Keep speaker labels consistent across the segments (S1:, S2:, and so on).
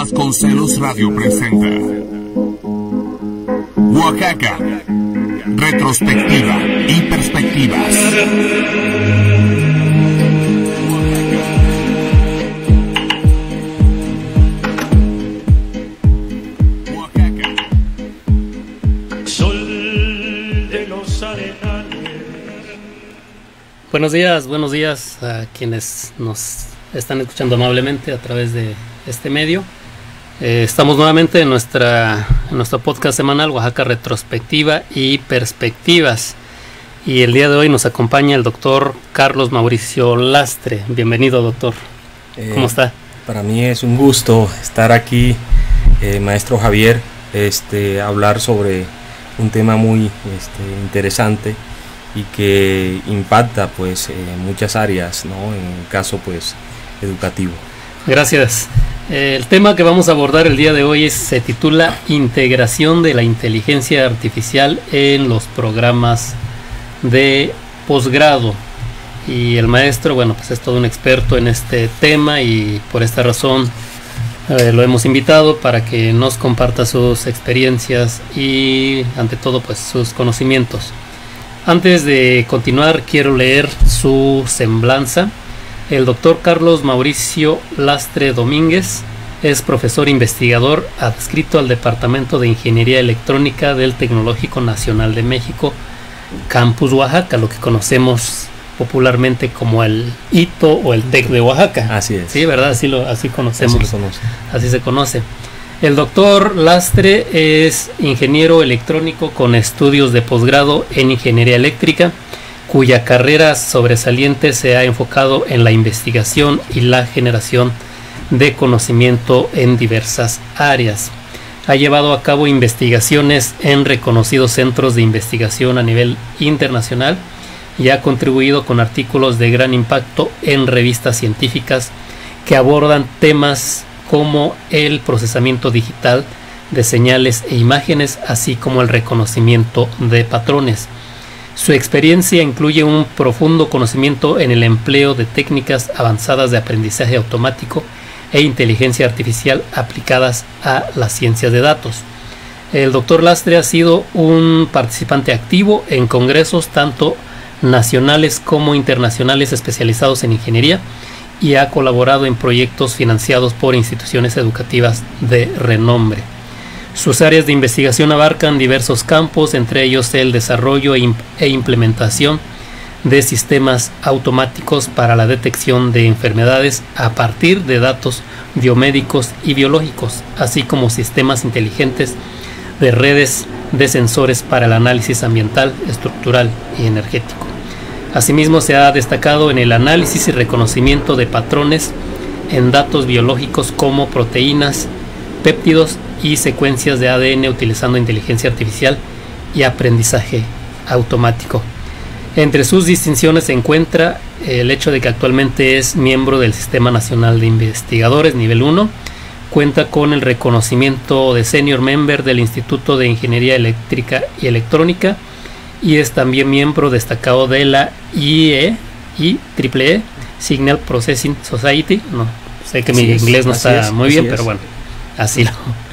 S1: Vasconcelos Radio presenta Oaxaca, retrospectiva y perspectivas. Oaxaca.
S2: Sol de los arenales.
S3: Buenos días a quienes nos están escuchando amablemente a través de este medio. Estamos nuevamente en nuestro podcast semanal Oaxaca Retrospectiva y Perspectivas, y el día de hoy nos acompaña el doctor Carlos Mauricio Lastre. Bienvenido, doctor. ¿Cómo está?
S4: Para mí es un gusto estar aquí, maestro Javier, hablar sobre un tema muy interesante y que impacta pues muchas áreas, ¿no? En el caso pues educativo.
S3: Gracias. El tema que vamos a abordar el día de hoy se titula Integración de la inteligencia artificial en los programas de posgrado. Y el maestro, bueno, pues es todo un experto en este tema, y por esta razón lo hemos invitado para que nos comparta sus experiencias y ante todo pues sus conocimientos. Antes de continuar, quiero leer su semblanza. El doctor Carlos Mauricio Lastre Domínguez es profesor investigador adscrito al Departamento de Ingeniería Electrónica del Tecnológico Nacional de México, Campus Oaxaca, lo que conocemos popularmente como el ITO o el TEC de Oaxaca.
S4: Así es.
S3: Sí, ¿verdad? Así conocemos.
S4: Así
S3: se conoce. El doctor Lastre es ingeniero electrónico con estudios de posgrado en Ingeniería Eléctrica, cuya carrera sobresaliente se ha enfocado en la investigación y la generación de conocimiento en diversas áreas. Ha llevado a cabo investigaciones en reconocidos centros de investigación a nivel internacional y ha contribuido con artículos de gran impacto en revistas científicas que abordan temas como el procesamiento digital de señales e imágenes, así como el reconocimiento de patrones. Su experiencia incluye un profundo conocimiento en el empleo de técnicas avanzadas de aprendizaje automático e inteligencia artificial aplicadas a las ciencias de datos. El doctor Lastre ha sido un participante activo en congresos tanto nacionales como internacionales especializados en ingeniería, y ha colaborado en proyectos financiados por instituciones educativas de renombre. Sus áreas de investigación abarcan diversos campos, entre ellos el desarrollo e implementación de sistemas automáticos para la detección de enfermedades a partir de datos biomédicos y biológicos, así como sistemas inteligentes de redes de sensores para el análisis ambiental, estructural y energético. Asimismo, se ha destacado en el análisis y reconocimiento de patrones en datos biológicos como proteínas, péptidos y secuencias de ADN utilizando inteligencia artificial y aprendizaje automático. Entre sus distinciones se encuentra el hecho de que actualmente es miembro del Sistema Nacional de Investigadores Nivel 1, cuenta con el reconocimiento de Senior Member del Instituto de Ingeniería Eléctrica y Electrónica, y es también miembro destacado de la IEEE Signal Processing Society. No sé que mi inglés no está muy bien, pero bueno, así lo.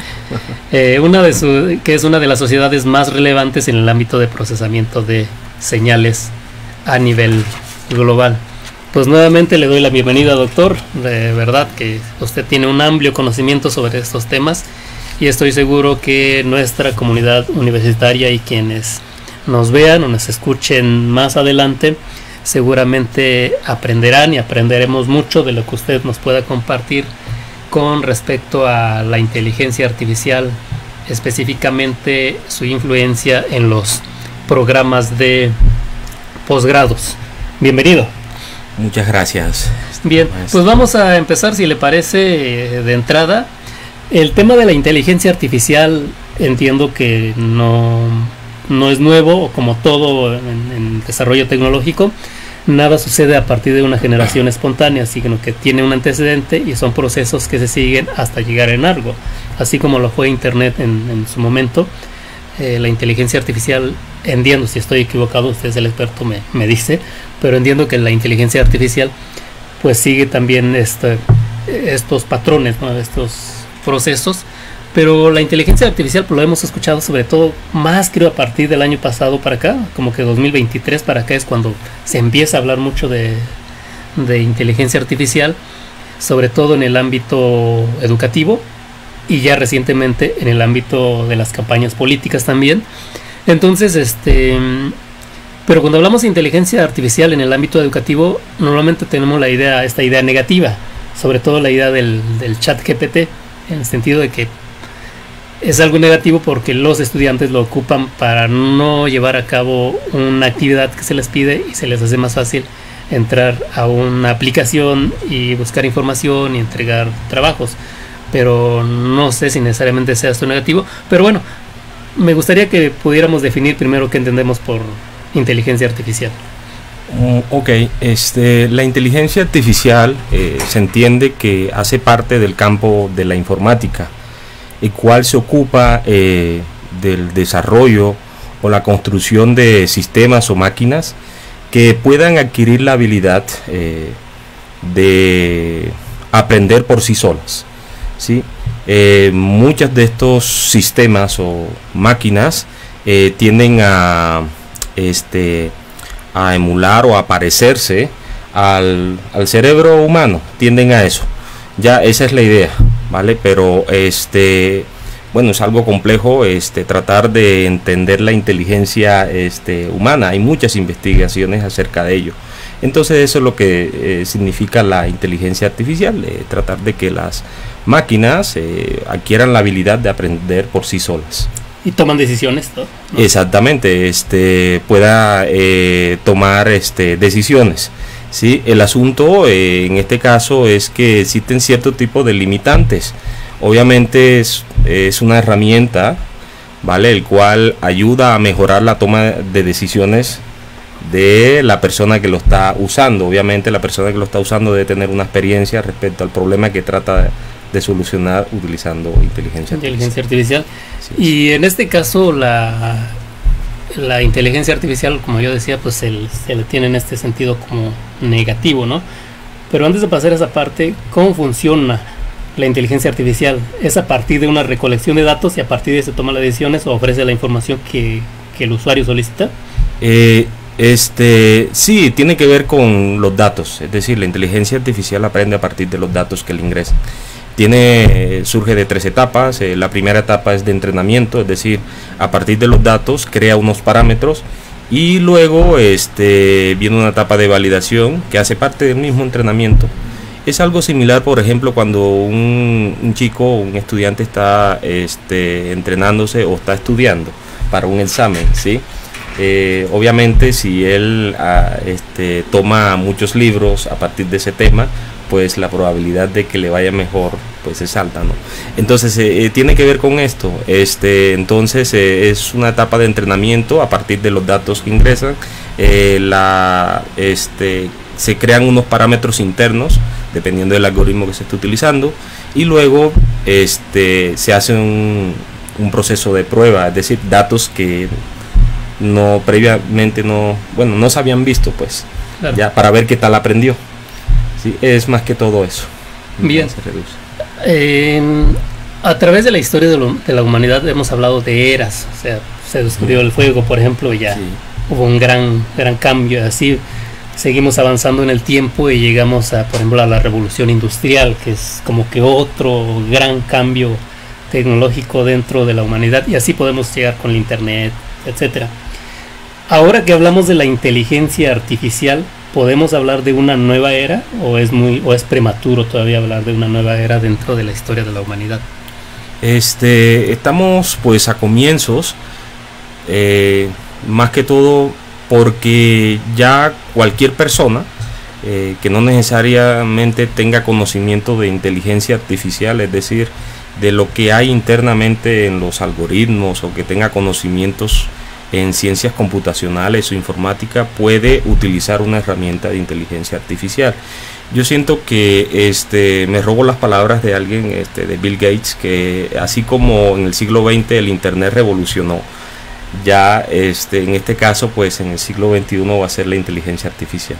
S3: Que es una de las sociedades más relevantes en el ámbito de procesamiento de señales a nivel global. Pues nuevamente le doy la bienvenida, doctor. De verdad que usted tiene un amplio conocimiento sobre estos temas, y estoy seguro que nuestra comunidad universitaria y quienes nos vean o nos escuchen más adelante seguramente aprenderán y aprenderemos mucho de lo que usted nos pueda compartir con respecto a la inteligencia artificial, específicamente su influencia en los programas de posgrados. Bienvenido.
S4: Muchas gracias.
S3: Bien, pues vamos a empezar, si le parece, de entrada. El tema de la inteligencia artificial entiendo que no es nuevo, o como todo en desarrollo tecnológico, nada sucede a partir de una generación espontánea, sino que tiene un antecedente y son procesos que se siguen hasta llegar en algo, así como lo fue Internet en su momento. La inteligencia artificial, entiendo, si estoy equivocado, usted es el experto, me dice, pero entiendo que la inteligencia artificial pues sigue también estos patrones, ¿no? Estos procesos, pero la inteligencia artificial pues, lo hemos escuchado sobre todo más creo a partir del año pasado para acá, como que 2023 para acá es cuando se empieza a hablar mucho de inteligencia artificial, sobre todo en el ámbito educativo y ya recientemente en el ámbito de las campañas políticas también. Entonces, pero cuando hablamos de inteligencia artificial en el ámbito educativo, normalmente tenemos esta idea negativa, sobre todo la idea del chat GPT, en el sentido de que es algo negativo porque los estudiantes lo ocupan para no llevar a cabo una actividad que se les pide y se les hace más fácil entrar a una aplicación y buscar información y entregar trabajos. Pero no sé si necesariamente sea esto negativo, pero bueno, me gustaría que pudiéramos definir primero qué entendemos por inteligencia artificial.
S4: Ok, la inteligencia artificial se entiende que hace parte del campo de la informática, el cual se ocupa del desarrollo o la construcción de sistemas o máquinas que puedan adquirir la habilidad de aprender por sí solas, ¿sí? Muchos de estos sistemas o máquinas tienden a emular o a parecerse al cerebro humano, tienden a eso. Ya esa es la idea, ¿vale? Pero bueno, es algo complejo tratar de entender la inteligencia humana. Hay muchas investigaciones acerca de ello. Entonces eso es lo que significa la inteligencia artificial, tratar de que las máquinas adquieran la habilidad de aprender por sí solas.
S3: Y toman decisiones, ¿no?
S4: Exactamente, pueda tomar decisiones. ¿Sí? El asunto en este caso es que existen cierto tipo de limitantes. Obviamente es una herramienta, ¿vale? El cual ayuda a mejorar la toma de decisiones de la persona que lo está usando. Obviamente la persona que lo está usando debe tener una experiencia respecto al problema que trata de solucionar utilizando inteligencia
S3: artificial. Sí, y en este caso la inteligencia artificial, como yo decía, pues se le tiene en este sentido como negativo, ¿no? Pero antes de pasar a esa parte, ¿cómo funciona la inteligencia artificial? ¿Es a partir de una recolección de datos y a partir de eso toma las decisiones o ofrece la información que el usuario solicita?
S4: Sí, tiene que ver con los datos, es decir, la inteligencia artificial aprende a partir de los datos que le ingresan. Surge de 3 etapas. La primera etapa es de entrenamiento, es decir, a partir de los datos crea unos parámetros y luego viene una etapa de validación que hace parte del mismo entrenamiento. Es algo similar, por ejemplo, cuando un chico, un estudiante está entrenándose o está estudiando para un examen, ¿sí? Obviamente si él toma muchos libros a partir de ese tema, pues la probabilidad de que le vaya mejor pues es alta, ¿no? Entonces tiene que ver con esto. Entonces es una etapa de entrenamiento a partir de los datos que ingresan. Se crean unos parámetros internos dependiendo del algoritmo que se esté utilizando y luego se hace un proceso de prueba, es decir, datos que previamente no se habían visto, pues, claro, ya para ver qué tal aprendió. Sí, es más que todo eso.
S3: Bien. Se reduce. A través de la historia de la humanidad hemos hablado de eras, o sea, se descubrió el fuego, por ejemplo, y ya hubo un gran cambio. Así seguimos avanzando en el tiempo y llegamos por ejemplo, a la revolución industrial, que es como que otro gran cambio tecnológico dentro de la humanidad, y así podemos llegar con el internet, etcétera. Ahora que hablamos de la inteligencia artificial, ¿podemos hablar de una nueva era o es prematuro todavía hablar de una nueva era dentro de la historia de la humanidad?
S4: Estamos pues a comienzos, más que todo porque ya cualquier persona que no necesariamente tenga conocimiento de inteligencia artificial, es decir, de lo que hay internamente en los algoritmos o que tenga conocimientos en ciencias computacionales o informática, puede utilizar una herramienta de inteligencia artificial. Yo siento que me robo las palabras de alguien, de Bill Gates, que así como en el siglo XX el internet revolucionó, ya en este caso pues en el siglo XXI va a ser la inteligencia artificial.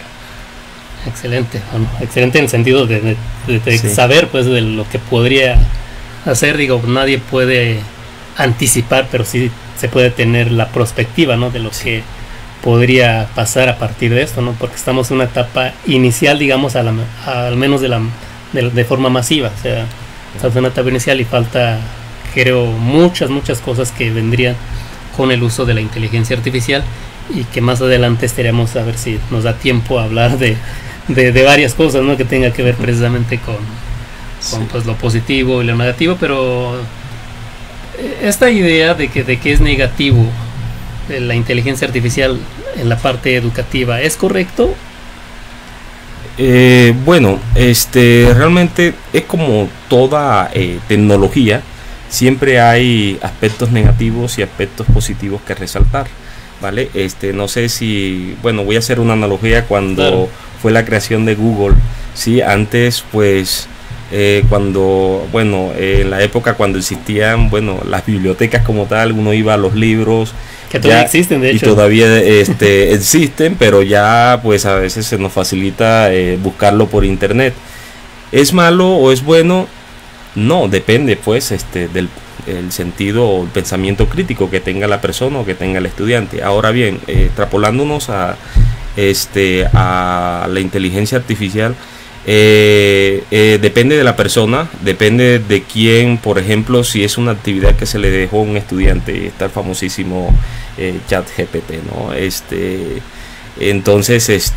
S3: Excelente, bueno, excelente en el sentido de sí, saber pues de lo que podría hacer. Digo, nadie puede anticipar, pero sí se puede tener la perspectiva, ¿no?, de lo que podría pasar a partir de esto, ¿no? Porque estamos en una etapa inicial, digamos, al menos de forma masiva. O sea, estamos en una etapa inicial y falta, creo, muchas cosas que vendrían con el uso de la inteligencia artificial, y que más adelante estaríamos a ver si nos da tiempo a hablar de varias cosas, ¿no?, que tenga que ver precisamente con pues, lo positivo y lo negativo. Pero esta idea de que es negativo la inteligencia artificial en la parte educativa, ¿es correcto?
S4: Bueno, realmente es como toda tecnología, siempre hay aspectos negativos y aspectos positivos que resaltar, ¿vale? No sé si, bueno, voy a hacer una analogía cuando
S3: claro,
S4: fue la creación de Google, ¿sí? Antes, pues, cuando, bueno, en la época cuando existían, bueno, las bibliotecas como tal, uno iba a los libros,
S3: que todavía existen, de hecho.
S4: Y todavía existen, pero ya pues a veces se nos facilita buscarlo por internet. ¿Es malo o es bueno? No, depende pues del el sentido o el pensamiento crítico que tenga la persona o que tenga el estudiante. Ahora bien, extrapolándonos a la inteligencia artificial, depende de la persona, depende de quién. Por ejemplo, si es una actividad que se le dejó a un estudiante, está el famosísimo ChatGPT, ¿no? Entonces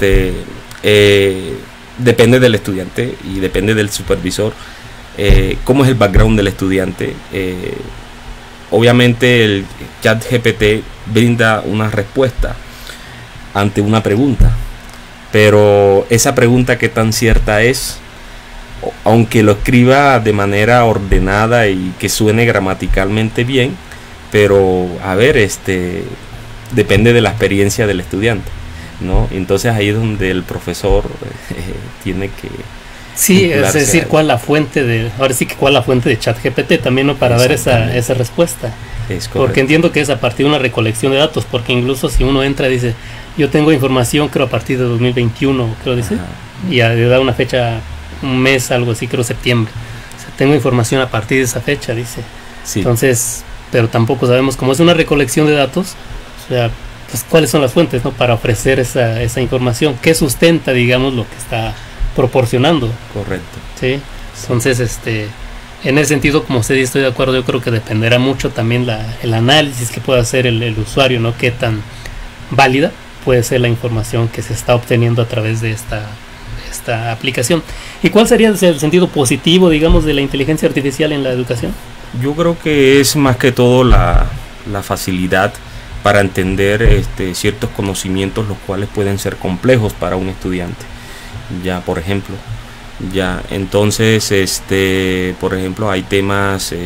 S4: depende del estudiante y depende del supervisor, cómo es el background del estudiante. Obviamente el ChatGPT brinda una respuesta ante una pregunta, pero esa pregunta qué tan cierta es, aunque lo escriba de manera ordenada y que suene gramaticalmente bien, pero a ver, depende de la experiencia del estudiante, ¿no? Entonces ahí es donde el profesor tiene que,
S3: sí, es decir, cuál la fuente de, ahora sí que cuál la fuente de ChatGPT también, ¿no?, para dar esa respuesta.
S4: Es correcto.
S3: Porque entiendo que es a partir de una recolección de datos, porque incluso si uno entra y dice, yo tengo información, creo a partir de 2021, creo dice, y le da una fecha, un mes, algo así, creo septiembre. O sea, tengo información a partir de esa fecha, dice.
S4: Sí.
S3: Entonces, pero tampoco sabemos, cómo es una recolección de datos, o sea, pues cuáles son las fuentes, ¿no?, para ofrecer esa información, qué sustenta, digamos, lo que está proporcionando.
S4: Correcto.
S3: Sí. Entonces, en ese sentido, como usted dice, estoy de acuerdo. Yo creo que dependerá mucho también el análisis que pueda hacer el usuario, ¿no?, qué tan válida puede ser la información que se está obteniendo a través de esta aplicación. ¿Y cuál sería el sentido positivo, digamos, de la inteligencia artificial en la educación?
S4: Yo creo que es más que todo la facilidad para entender ciertos conocimientos, los cuales pueden ser complejos para un estudiante. Ya, por ejemplo, entonces, por ejemplo, hay temas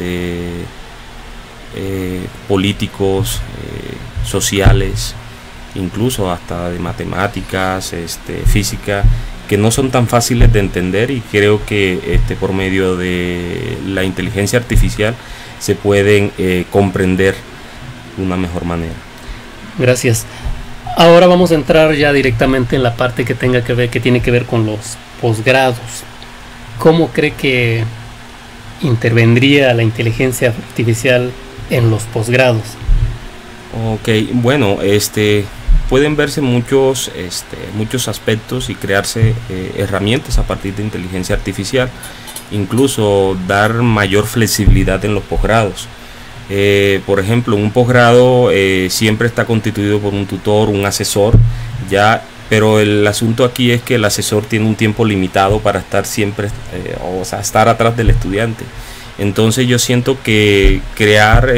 S4: políticos, sociales, incluso hasta de matemáticas, física, que no son tan fáciles de entender, y creo que por medio de la inteligencia artificial se pueden comprender de una mejor manera.
S3: Gracias. Ahora vamos a entrar ya directamente en la parte que tiene que ver con los posgrados. ¿Cómo cree que intervendría la inteligencia artificial en los posgrados?
S4: Ok, bueno, pueden verse muchos aspectos y crearse herramientas a partir de inteligencia artificial, incluso dar mayor flexibilidad en los posgrados. Por ejemplo, un posgrado siempre está constituido por un tutor, un asesor, pero el asunto aquí es que el asesor tiene un tiempo limitado para estar siempre, estar atrás del estudiante. Entonces yo siento que crear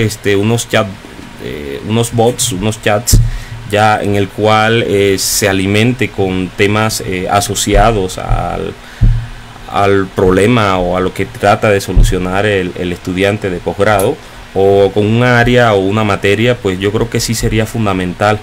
S4: unos bots, unos chats, ya en el cual se alimente con temas asociados al problema o a lo que trata de solucionar el estudiante de posgrado, o con un área o una materia, pues yo creo que sí sería fundamental,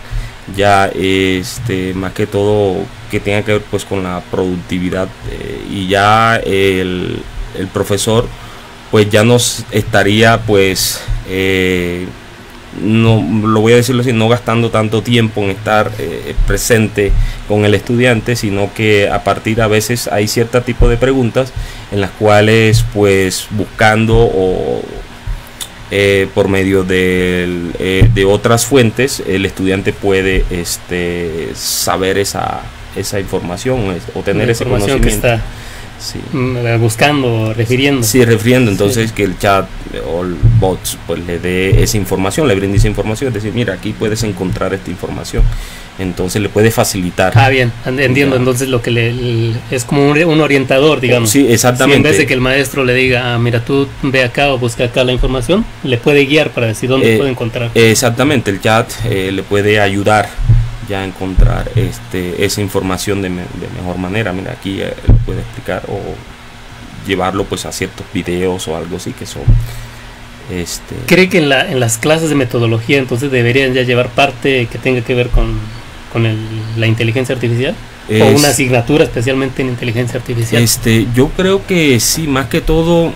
S4: más que todo que tenga que ver pues con la productividad, y ya el profesor pues ya nos estaría pues no lo voy a decirlo así, no gastando tanto tiempo en estar presente con el estudiante, sino que a partir a veces hay cierto tipo de preguntas en las cuales pues buscando o por medio de otras fuentes el estudiante puede saber esa información o tener ese conocimiento
S3: que está
S4: sí.
S3: buscando, refiriendo.
S4: Sí, refiriendo, entonces sí. Que el chat o el bot pues le dé esa información, le brinde esa información, es decir, mira, aquí puedes encontrar esta información, entonces le puede facilitar.
S3: Bien, entiendo, entonces lo que es como un orientador, digamos.
S4: Sí, exactamente.
S3: Sí, en vez de que el maestro le diga, mira, tú ve acá o busca acá la información, le puede guiar para decir dónde puede encontrar.
S4: Exactamente, el chat le puede ayudar ya a encontrar esa información de mejor manera. Mira, aquí lo puede explicar o llevarlo pues a ciertos videos o algo así que son ¿Cree que en las clases de metodología entonces deberían ya llevar parte que tenga que ver con la inteligencia artificial? ¿O una asignatura especialmente en inteligencia artificial? Yo creo que sí, más que todo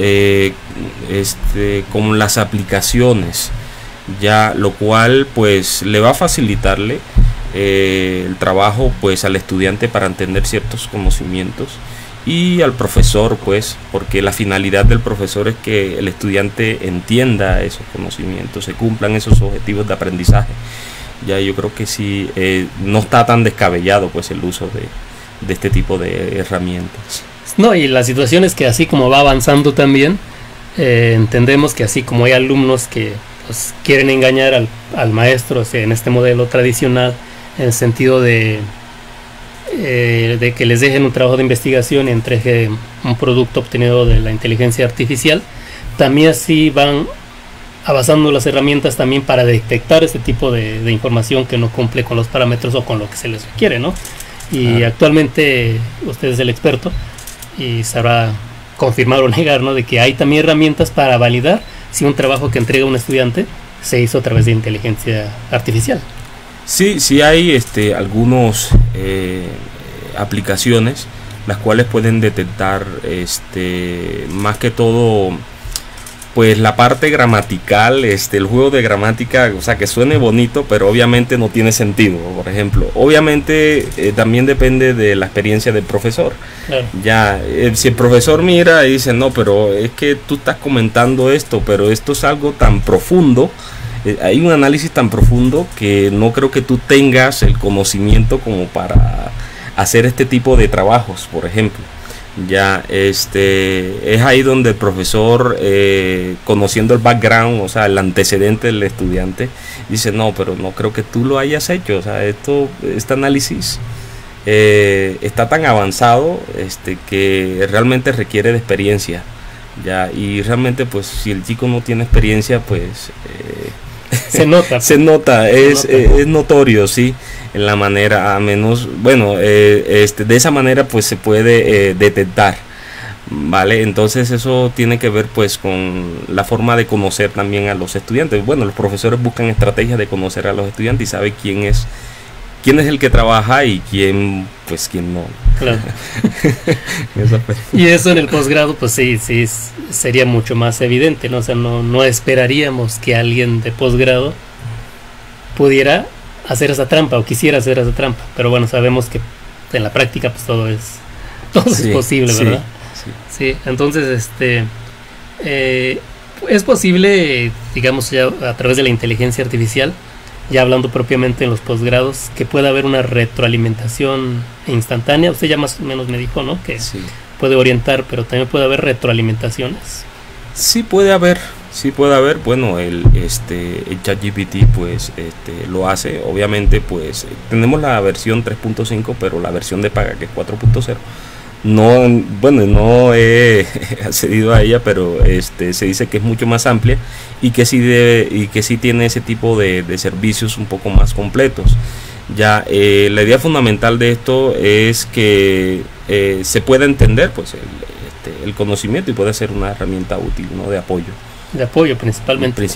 S4: con las aplicaciones, ya, lo cual pues le va a facilitarle el trabajo pues al estudiante para entender ciertos conocimientos, y al profesor pues, porque la finalidad del profesor es que el estudiante entienda esos conocimientos, se cumplan esos objetivos de aprendizaje. Ya, yo creo que sí, no está tan descabellado pues el uso de este tipo de herramientas.
S3: No, y la situación es que así como va avanzando también, entendemos que así como hay alumnos que pues quieren engañar al maestro, o sea, en este modelo tradicional, en el sentido de que les dejen un trabajo de investigación y entregue un producto obtenido de la inteligencia artificial, también así van avanzando las herramientas también para detectar este tipo de información que no cumple con los parámetros o con lo que se les requiere, ¿no? Y actualmente usted es el experto y sabrá confirmar o negar, ¿no?, de que hay también herramientas para validar si un trabajo que entrega un estudiante se hizo a través de inteligencia artificial.
S4: Sí hay algunos aplicaciones las cuales pueden detectar más que todo pues la parte gramatical, el juego de gramática, o sea, que suene bonito pero obviamente no tiene sentido, por ejemplo. Obviamente también depende de la experiencia del profesor. Claro. Ya, si el profesor mira y dice, no, pero es que tú estás comentando esto, pero esto es algo tan profundo, hay un análisis tan profundo que no creo que tú tengas el conocimiento como para hacer este tipo de trabajos, por ejemplo. Ya, es ahí donde el profesor, conociendo el background, o sea, el antecedente del estudiante, dice, no, pero no creo que tú lo hayas hecho, o sea, este análisis está tan avanzado que realmente requiere de experiencia, ya, y realmente pues si el chico no tiene experiencia pues
S3: se nota.
S4: Es notorio, sí, en la manera, a menos, bueno, de esa manera pues se puede detectar, ¿vale? Entonces eso tiene que ver pues con la forma de conocer también a los estudiantes. Bueno, los profesores buscan estrategias de conocer a los estudiantes y sabe quién es el que trabaja y quién no.
S3: Claro. Y eso en el posgrado pues sí sería mucho más evidente, ¿no? O sea, no esperaríamos que alguien de posgrado pudiera hacer esa trampa o quisiera hacer esa trampa, pero bueno, sabemos que en la práctica pues todo es posible, ¿verdad? Sí, entonces es posible, digamos, ya a través de la inteligencia artificial, ya hablando propiamente en los posgrados, que pueda haber una retroalimentación instantánea. Usted ya más o menos me dijo, ¿no?, que puede orientar, pero también puede haber retroalimentaciones.
S4: Sí puede haber. Bueno, el ChatGPT pues lo hace. Obviamente pues tenemos la versión 3.5, pero la versión de paga, que es 4.0, no he accedido a ella, pero se dice que es mucho más amplia y que sí tiene ese tipo de servicios un poco más completos. Ya, la idea fundamental de esto es que se pueda entender pues el conocimiento y pueda ser una herramienta útil, ¿no?, de apoyo.
S3: De apoyo principalmente.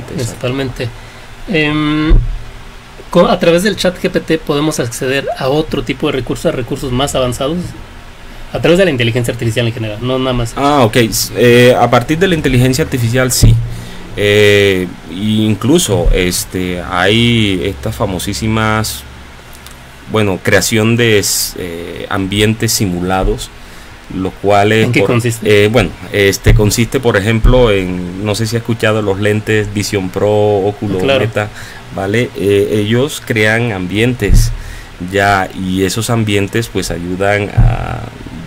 S3: A través del chat GPT podemos acceder a otro tipo de recursos, a recursos más avanzados, a través de la inteligencia artificial en general, no nada más.
S4: Ok. A partir de la inteligencia artificial sí. Incluso hay estas famosísimas, bueno, creación de ambientes simulados, los cuales...
S3: ¿En qué consiste?
S4: Consiste, por ejemplo, en, no sé si ha escuchado los lentes Vision Pro, Oculus Meta, ¿vale? Ellos crean ambientes ya, y esos ambientes pues ayudan a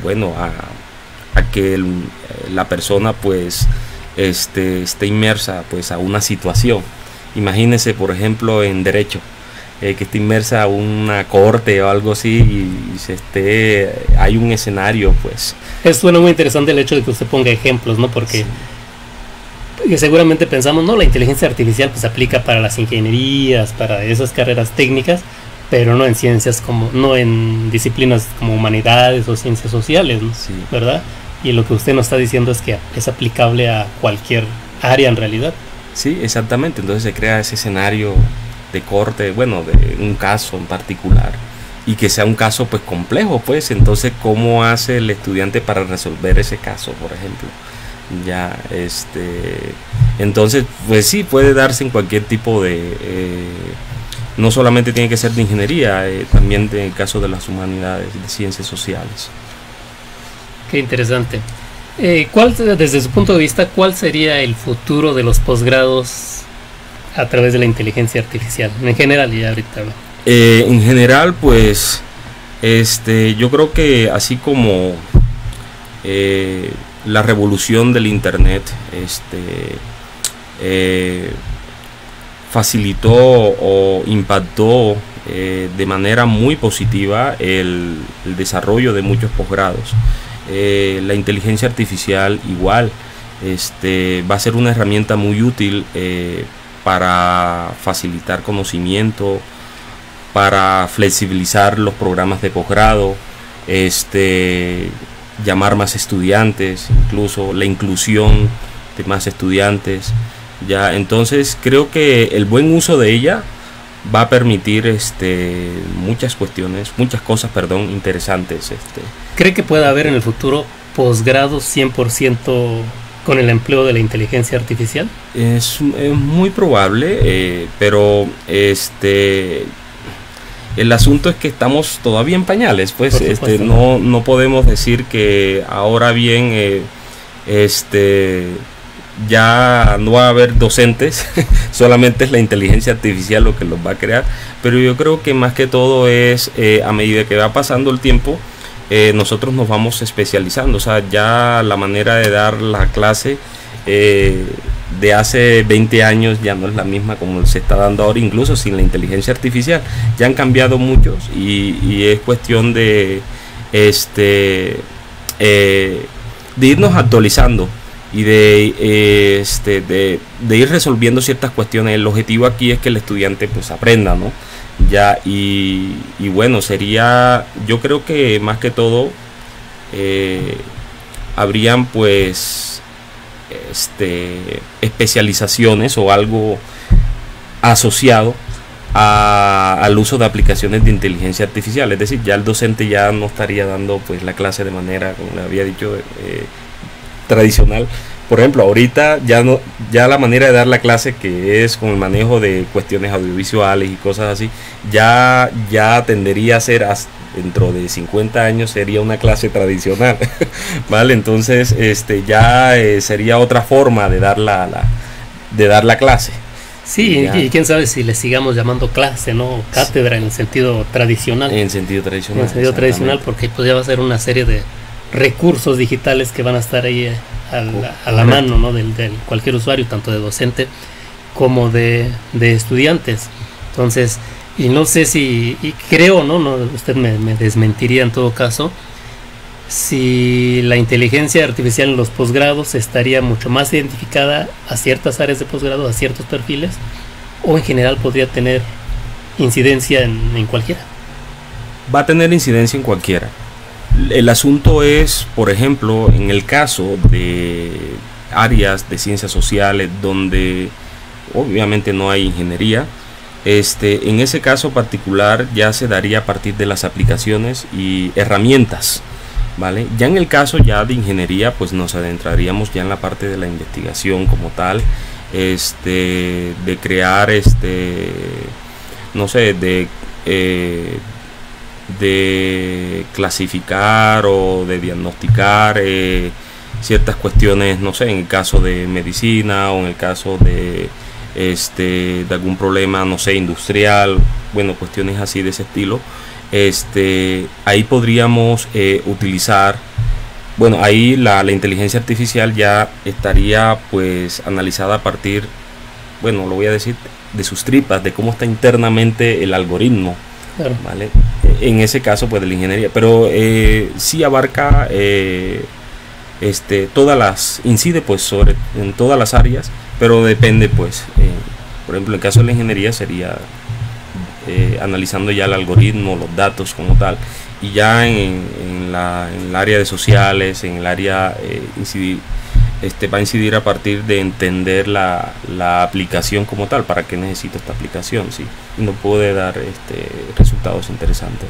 S4: que la persona pues esté inmersa pues a una situación. Imagínese, por ejemplo, en derecho, que esté inmersa a una corte o algo así, y hay un escenario, pues.
S3: Suena muy interesante el hecho de que usted ponga ejemplos, ¿no? Porque seguramente pensamos, no, la inteligencia artificial pues aplica para las ingenierías, para esas carreras técnicas, pero no en ciencias no en disciplinas como humanidades o ciencias sociales, ¿no?
S4: Sí.
S3: ¿Verdad? Y lo que usted nos está diciendo es que es aplicable a cualquier área en realidad.
S4: Sí, exactamente. Entonces se crea ese escenario de corte, bueno, de un caso en particular, y que sea un caso pues complejo, pues. Entonces, ¿cómo hace el estudiante para resolver ese caso, por ejemplo? Ya, entonces, pues sí, puede darse en cualquier tipo de... no solamente tiene que ser de ingeniería, también en el caso de las humanidades, de ciencias sociales.
S3: Qué interesante. Desde su punto de vista, ¿cuál sería el futuro de los posgrados a través de la inteligencia artificial? En general, ya ahorita.
S4: En general, pues, yo creo que así como la revolución del internet, facilitó o impactó de manera muy positiva el desarrollo de muchos posgrados. La inteligencia artificial igual va a ser una herramienta muy útil para facilitar conocimiento, para flexibilizar los programas de posgrado, llamar más estudiantes, incluso la inclusión de más estudiantes. Ya, entonces creo que el buen uso de ella va a permitir muchas cosas interesantes.
S3: ¿Cree que pueda haber en el futuro posgrados 100% con el empleo de la inteligencia artificial?
S4: Es muy probable, pero el asunto es que estamos todavía en pañales, pues. No podemos decir que ahora bien ya no va a haber docentes, solamente es la inteligencia artificial lo que los va a crear, pero yo creo que más que todo es a medida que va pasando el tiempo, nosotros nos vamos especializando. O sea, ya la manera de dar la clase de hace 20 años ya no es la misma como se está dando ahora, incluso sin la inteligencia artificial. Ya han cambiado muchos, y es cuestión de irnos actualizando y de ir resolviendo ciertas cuestiones. El objetivo aquí es que el estudiante pues aprenda, ¿no? Ya, y bueno, sería, yo creo que más que todo habrían pues especializaciones o algo asociado al uso de aplicaciones de inteligencia artificial. Es decir, ya el docente ya no estaría dando pues la clase de manera, como le había dicho, tradicional. Por ejemplo, ahorita ya la manera de dar la clase, que es con el manejo de cuestiones audiovisuales y cosas así, ya tendería a ser, dentro de 50 años sería una clase tradicional. ¿Vale? Entonces ya sería otra forma de dar la clase.
S3: Sí, y quién sabe si le sigamos llamando clase, ¿no? Cátedra, en el sentido tradicional.
S4: En sentido tradicional.
S3: En sentido tradicional, porque pues ya va a ser una serie de recursos digitales que van a estar ahí a la mano, ¿no? del cualquier usuario, tanto de docente como de estudiantes. Entonces, y no sé si, y creo, ¿no? Usted me desmentiría en todo caso, si la inteligencia artificial en los posgrados estaría mucho más identificada a ciertas áreas de posgrado, a ciertos perfiles, o en general podría tener incidencia en cualquiera.
S4: Va a tener incidencia en cualquiera. El asunto es, por ejemplo, en el caso de áreas de ciencias sociales donde obviamente no hay ingeniería, en ese caso particular ya se daría a partir de las aplicaciones y herramientas, ¿vale? Ya en el caso ya de ingeniería, pues nos adentraríamos ya en la parte de la investigación como tal, de crear, no sé, de clasificar o de diagnosticar ciertas cuestiones, no sé, en el caso de medicina o en el caso de algún problema, no sé, industrial, bueno, cuestiones así de ese estilo. Ahí podríamos utilizar, bueno, ahí la inteligencia artificial ya estaría pues analizada a partir, bueno, lo voy a decir, de sus tripas, de cómo está internamente el algoritmo, claro. ¿Vale? En ese caso pues de la ingeniería, pero sí abarca incide pues en todas las áreas, pero depende pues, por ejemplo, en el caso de la ingeniería sería analizando ya el algoritmo, los datos como tal, y ya en el área de sociales, en el área va a incidir a partir de entender la aplicación como tal, para qué necesito esta aplicación, sí, y nos puede dar resultados interesantes.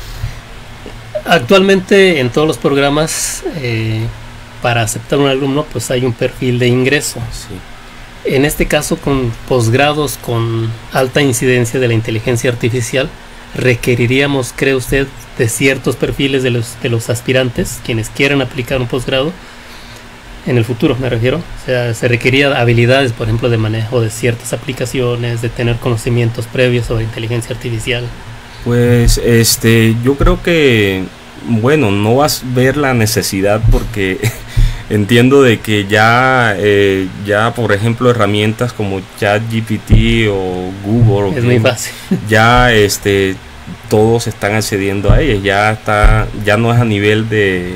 S3: Actualmente en todos los programas para aceptar un alumno pues hay un perfil de ingreso.
S4: Sí.
S3: En este caso, con posgrados con alta incidencia de la inteligencia artificial, requeriríamos, ¿cree usted, de ciertos perfiles de los aspirantes, quienes quieran aplicar un posgrado? En el futuro me refiero. O sea, se requería habilidades, por ejemplo, de manejo de ciertas aplicaciones, de tener conocimientos previos sobre inteligencia artificial.
S4: Pues yo creo que, bueno, no vas a ver la necesidad porque entiendo de que ya por ejemplo herramientas como ChatGPT o Google
S3: es muy fácil.
S4: Ya todos están accediendo a ellas, ya no es a nivel de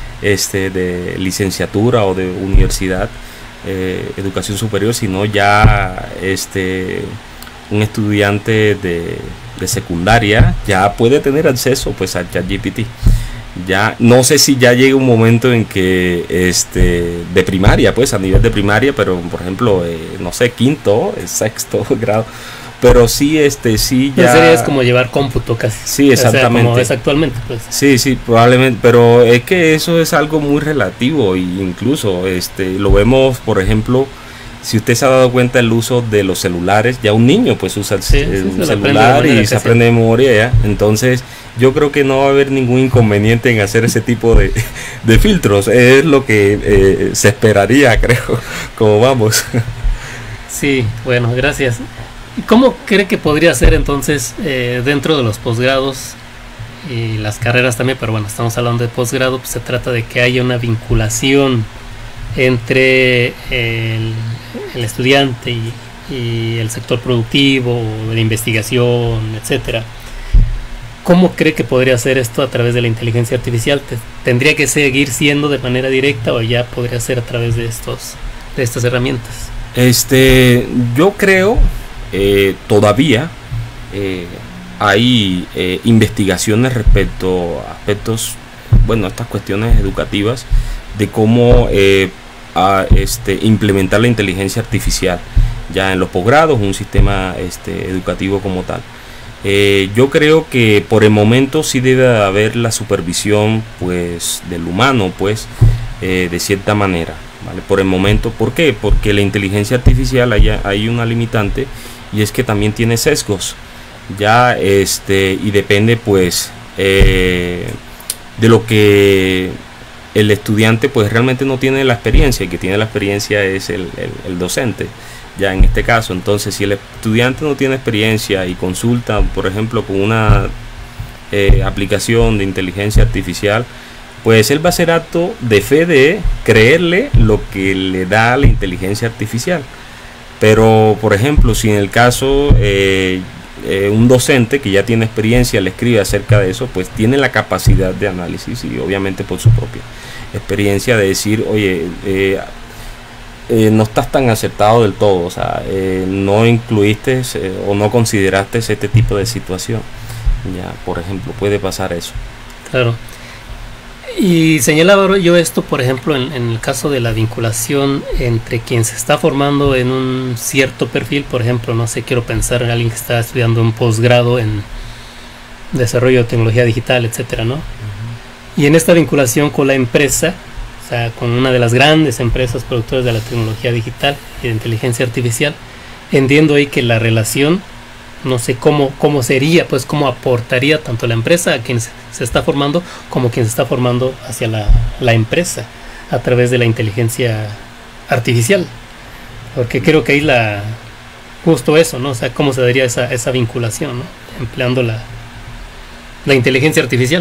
S4: licenciatura o de universidad, educación superior, sino ya un estudiante de secundaria ya puede tener acceso pues a ChatGPT. Ya no sé si ya llega un momento en que de primaria, pues a nivel de primaria, pero por ejemplo no sé, quinto, sexto grado, pero sí sí ya
S3: sería como llevar cómputo casi.
S4: Sí, exactamente.
S3: O sea, como es actualmente, pues.
S4: Sí, probablemente, pero es que eso es algo muy relativo, e incluso lo vemos, por ejemplo, si usted se ha dado cuenta el uso de los celulares, ya un niño pues usa un celular y se aprende de memoria ya. Entonces yo creo que no va a haber ningún inconveniente en hacer ese tipo de filtros. Es lo que se esperaría, creo, como vamos.
S3: Sí, bueno, gracias. ¿Y cómo cree que podría ser entonces dentro de los posgrados y las carreras también? Pero bueno, estamos hablando de posgrado, pues se trata de que haya una vinculación entre el estudiante y el sector productivo, de investigación, etcétera. ¿Cómo cree que podría hacer esto a través de la inteligencia artificial? ¿Tendría que seguir siendo de manera directa o ya podría ser a través de estas herramientas?
S4: Yo creo todavía hay investigaciones respecto a aspectos, bueno, estas cuestiones educativas de cómo implementar la inteligencia artificial ya en los posgrados, un sistema educativo como tal. Yo creo que por el momento sí debe haber la supervisión pues del humano, pues de cierta manera, ¿vale? Por el momento, ¿por qué? Porque la inteligencia artificial hay una limitante, y es que también tiene sesgos ya y depende pues de lo que el estudiante pues realmente no tiene la experiencia. El que tiene la experiencia es el docente ya en este caso. Entonces, si el estudiante no tiene experiencia y consulta, por ejemplo, con una aplicación de inteligencia artificial, pues él va a ser acto de fe de creerle lo que le da la inteligencia artificial. Pero, por ejemplo, si en el caso un docente que ya tiene experiencia le escribe acerca de eso, pues tiene la capacidad de análisis y obviamente por su propia experiencia de decir, oye, no estás tan acertado del todo, o sea, no incluiste o no consideraste este tipo de situación. Ya, por ejemplo, puede pasar eso.
S3: Claro. Y señalaba yo esto, por ejemplo, en el caso de la vinculación entre quien se está formando en un cierto perfil. Por ejemplo, no sé, quiero pensar en alguien que está estudiando un posgrado en desarrollo de tecnología digital, etcétera, ¿no? Y en esta vinculación con la empresa, o sea, con una de las grandes empresas productoras de la tecnología digital y de inteligencia artificial, entiendo ahí que la relación, no sé cómo sería, pues cómo aportaría tanto la empresa a quien se está formando como quien se está formando hacia la empresa a través de la inteligencia artificial. Porque creo que ahí justo eso, ¿no? O sea, cómo se daría esa vinculación, ¿no? Empleando la inteligencia artificial.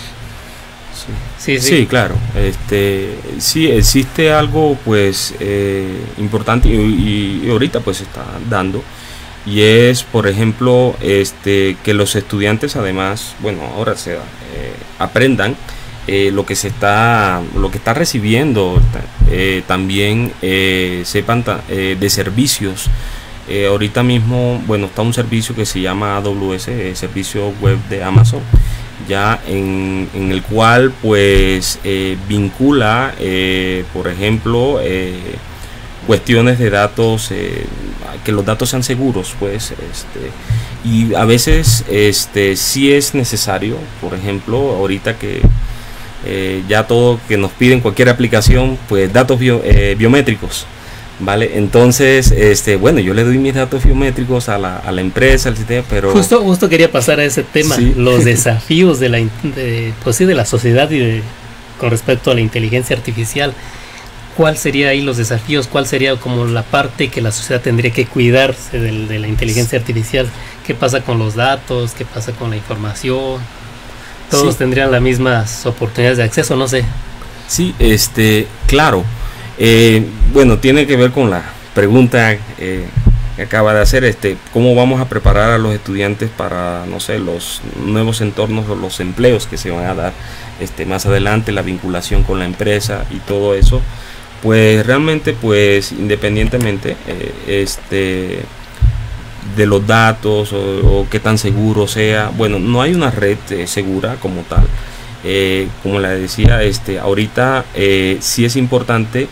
S4: Sí, claro. Sí existe algo pues importante y ahorita pues se está dando, y es, por ejemplo, que los estudiantes además, bueno, ahora aprendan lo que está recibiendo, también sepan de servicios. Ahorita mismo, bueno, está un servicio que se llama AWS, servicio web de Amazon, ya en el cual pues vincula, por ejemplo, cuestiones de datos, que los datos sean seguros, pues, y a veces sí es necesario, por ejemplo, ahorita que ya todo que nos piden cualquier aplicación, pues datos biométricos, ¿vale? Entonces, bueno, yo le doy mis datos biométricos a la empresa, al sistema, pero...
S3: Justo quería pasar a ese tema, sí. Los desafíos de la sociedad con respecto a la inteligencia artificial. ¿Cuál sería ahí los desafíos? ¿Cuál sería como la parte que la sociedad tendría que cuidarse de la inteligencia artificial? ¿Qué pasa con los datos? ¿Qué pasa con la información? ¿Todos tendrían las mismas oportunidades de acceso? No sé. Sí,
S4: claro. Bueno, tiene que ver con la pregunta que acaba de hacer, ¿cómo vamos a preparar a los estudiantes para, no sé, los nuevos entornos o los empleos que se van a dar más adelante, la vinculación con la empresa y todo eso? Pues realmente, pues independientemente de los datos o qué tan seguro sea, bueno, no hay una red segura como tal. Como le decía, ahorita sí es importante,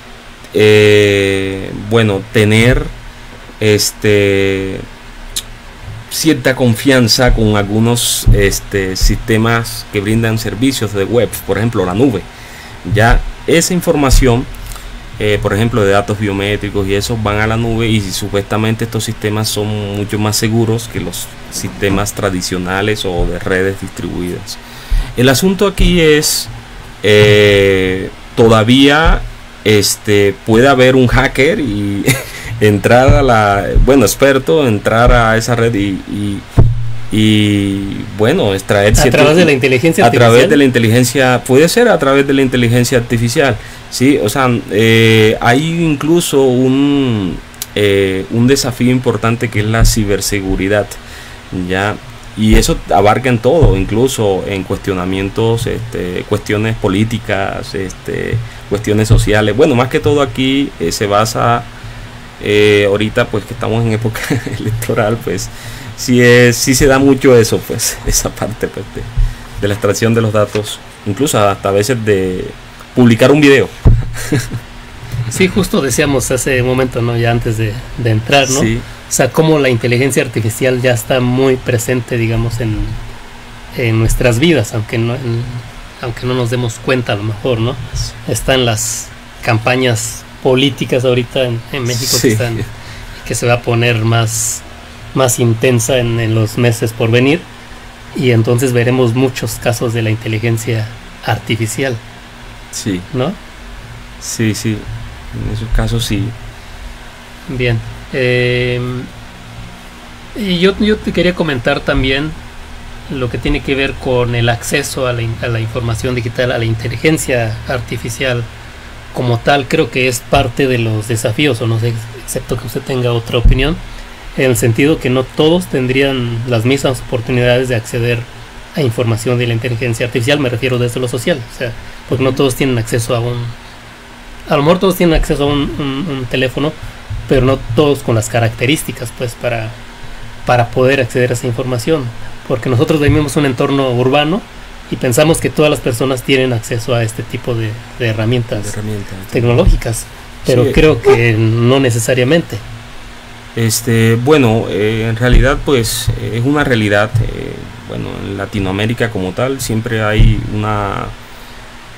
S4: bueno, tener cierta confianza con algunos sistemas que brindan servicios de web, por ejemplo la nube. Ya esa información, por ejemplo, de datos biométricos y eso, van a la nube, y supuestamente estos sistemas son mucho más seguros que los sistemas tradicionales o de redes distribuidas. El asunto aquí es, todavía puede haber un hacker y entrar entrar a esa red y bueno, extraer
S3: a través de la inteligencia artificial.
S4: A través de la inteligencia, puede ser a través de la inteligencia artificial, sí, o sea, hay incluso un desafío importante que es la ciberseguridad, ya. Y eso abarca en todo, incluso en cuestionamientos, cuestiones políticas, cuestiones sociales. Bueno, más que todo aquí se basa, ahorita pues que estamos en época electoral, pues sí se da mucho eso, pues esa parte pues, de la extracción de los datos, incluso hasta a veces de publicar un video.
S3: Sí, justo decíamos hace un momento, ¿no? Ya antes de entrar, ¿no? Sí. O sea, cómo la inteligencia artificial ya está muy presente, digamos, en nuestras vidas, aunque no nos demos cuenta a lo mejor, ¿no? Está en las campañas políticas ahorita en México, sí, que se va a poner más intensa en los meses por venir, y entonces veremos muchos casos de la inteligencia artificial.
S4: Sí.
S3: ¿No?
S4: Sí, en esos casos sí.
S3: Bien. Y yo te quería comentar también lo que tiene que ver con el acceso a la información digital, a la inteligencia artificial como tal. Creo que es parte de los desafíos, o no sé, excepto que usted tenga otra opinión, en el sentido que no todos tendrían las mismas oportunidades de acceder a información de la inteligencia artificial. Me refiero desde lo social, o sea, porque no todos tienen acceso a lo mejor todos tienen acceso a un teléfono, pero no todos con las características pues para poder acceder a esa información, porque nosotros vivimos un entorno urbano y pensamos que todas las personas tienen acceso a este tipo de herramientas tecnológicas, pero sí, creo que no necesariamente.
S4: Bueno, en realidad pues es una realidad, bueno, en Latinoamérica como tal siempre hay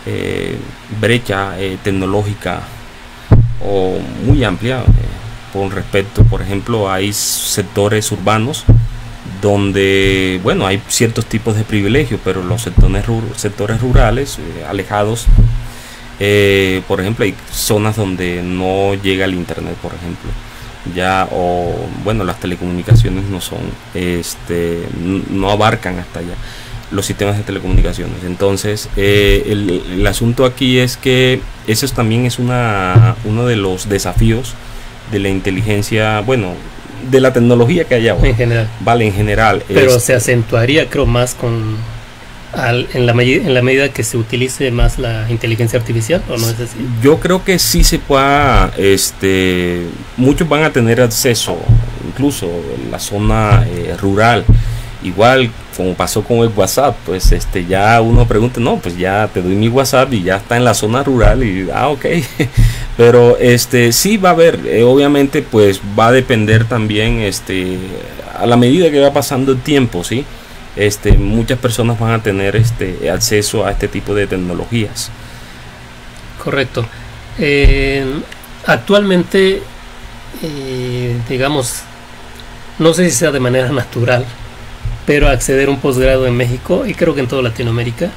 S4: brecha tecnológica o muy amplia con respecto, por ejemplo, hay sectores urbanos donde, bueno, hay ciertos tipos de privilegios, pero los sectores rurales alejados, por ejemplo, hay zonas donde no llega el internet, por ejemplo, ya, o bueno, las telecomunicaciones no son, no abarcan hasta allá los sistemas de telecomunicaciones. Entonces el asunto aquí es que eso también es uno de los desafíos de la inteligencia, bueno, de la tecnología que hay ahora.
S3: En general.
S4: Vale, en general.
S3: Pero se acentuaría, creo, más en la medida que se utilice más la inteligencia artificial, ¿o no es así?
S4: Yo creo que sí se pueda, muchos van a tener acceso, incluso en la zona rural, igual como pasó con el WhatsApp, pues ya uno pregunta, no, pues ya te doy mi WhatsApp y ya está en la zona rural y ok. Pero sí va a haber, obviamente pues va a depender también a la medida que va pasando el tiempo, ¿sí? Muchas personas van a tener acceso a este tipo de tecnologías.
S3: Correcto. Actualmente, digamos, no sé si sea de manera natural, pero acceder a un posgrado en México, y creo que en toda Latinoamérica,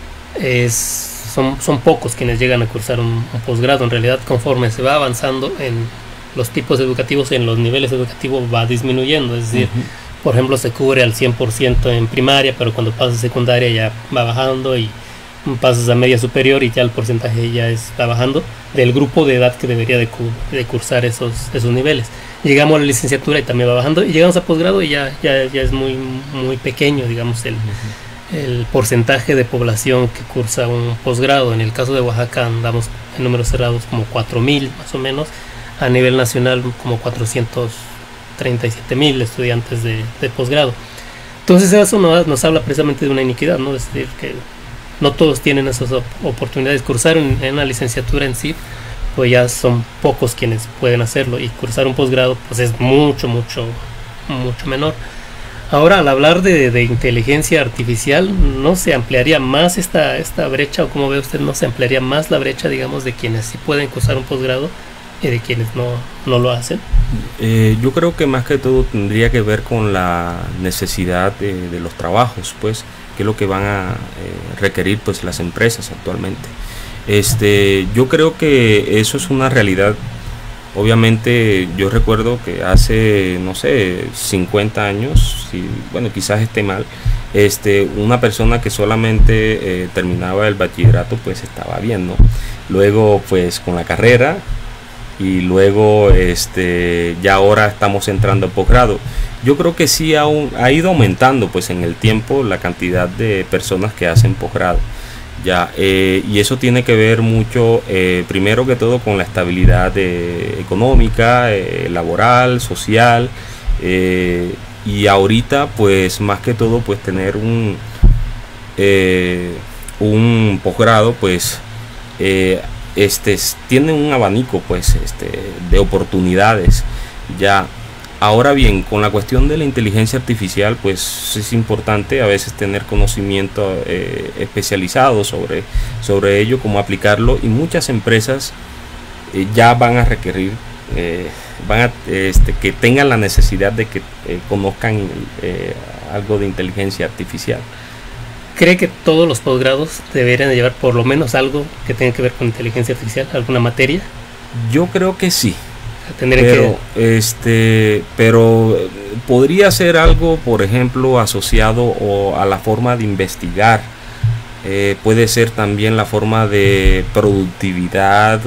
S3: son pocos quienes llegan a cursar un posgrado. En realidad, conforme se va avanzando en los tipos educativos, en los niveles educativos, va disminuyendo. Es decir, por ejemplo, se cubre al 100% en primaria, pero cuando pasas a secundaria ya va bajando, y pasas a media superior y ya el porcentaje ya está bajando del grupo de edad que debería de cursar esos niveles. Llegamos a la licenciatura y también va bajando, y llegamos a posgrado y ya es muy pequeño, digamos, el porcentaje de población que cursa un posgrado. En el caso de Oaxaca andamos en números cerrados como 4,000 más o menos, a nivel nacional como 437,000 estudiantes de posgrado. Entonces eso nos habla precisamente de una iniquidad, ¿no? Es decir, que no todos tienen esas oportunidades. Cursar en una licenciatura en sí, pues ya son pocos quienes pueden hacerlo, y cursar un posgrado pues es mucho menor. Ahora, al hablar de inteligencia artificial, ¿no se ampliaría más esta brecha, o cómo ve usted, no se ampliaría más la brecha, digamos, de quienes sí pueden cursar un posgrado y de quienes no lo hacen?
S4: Yo creo que más que todo tendría que ver con la necesidad de los trabajos, pues, que es lo que van a requerir pues las empresas actualmente. Yo creo que eso es una realidad. Obviamente yo recuerdo que hace, no sé, 50 años, bueno, quizás esté mal, una persona que solamente terminaba el bachillerato pues estaba bien, ¿no? Luego pues con la carrera, y luego ya ahora estamos entrando al posgrado. Yo creo que sí ha ido aumentando pues en el tiempo la cantidad de personas que hacen posgrado. Ya, y eso tiene que ver mucho, primero que todo, con la estabilidad económica, laboral, social, y ahorita pues más que todo pues tener un posgrado pues tiene un abanico pues de oportunidades. Ya, ahora bien, con la cuestión de la inteligencia artificial, pues es importante a veces tener conocimiento especializado sobre ello, cómo aplicarlo, y muchas empresas ya van a requerir, que tengan la necesidad de que conozcan algo de inteligencia artificial.
S3: ¿Cree que todos los posgrados deberían llevar por lo menos algo que tenga que ver con inteligencia artificial, alguna materia?
S4: Yo creo que sí.
S3: Pero
S4: podría ser algo, por ejemplo, asociado a la forma de investigar. Puede ser también la forma de productividad,